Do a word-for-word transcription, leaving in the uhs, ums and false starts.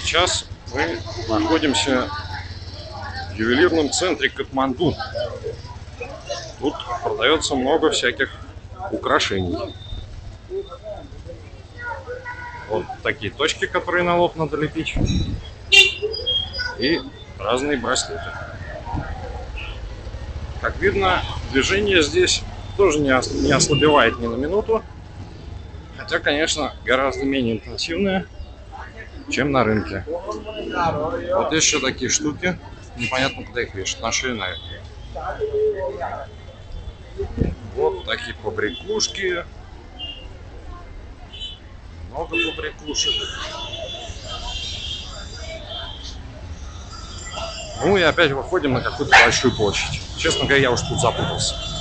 Сейчас мы находимся в ювелирном центре Катманду. Тут продается много всяких украшений. Вот такие точки, которые на лоб надо лепить. И разные браслеты. Как видно, движение здесь тоже не ослабевает ни на минуту. Хотя, конечно, гораздо менее интенсивное, чем на рынке. Вот еще такие штуки. Непонятно, куда их вешать. На шею, наверное. Вот такие побрякушки. Много побрякушек. Ну и опять выходим на какую-то большую площадь. Честно говоря, я уж тут запутался.